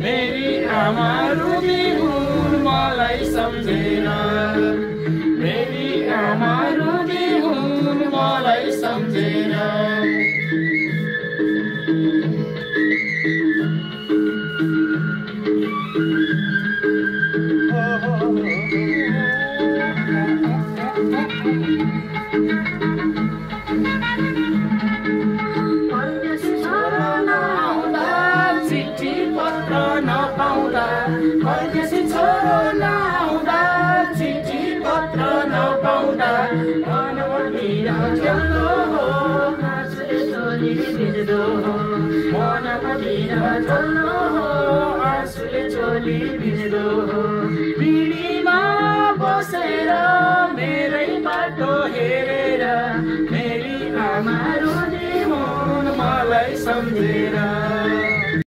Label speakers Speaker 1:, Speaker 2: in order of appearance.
Speaker 1: मेरी आमा रुबी हुन् मलाई सम्झेन मेरी आमा रुबी हुन् मलाई सम्झेन परदेशी छोरो नआउँदा चिठी पत्र नपाउँदा मनमतिर खेल्दो हो आँसुले चोली भिज्दो हो मनमतिर खेल्दो हो आँसुले चोली भिज्दो हो पिँढीमा बसेर मेरै बाटो हेरेर मेरी आमा रुनी हुन् मलाई सम्झेर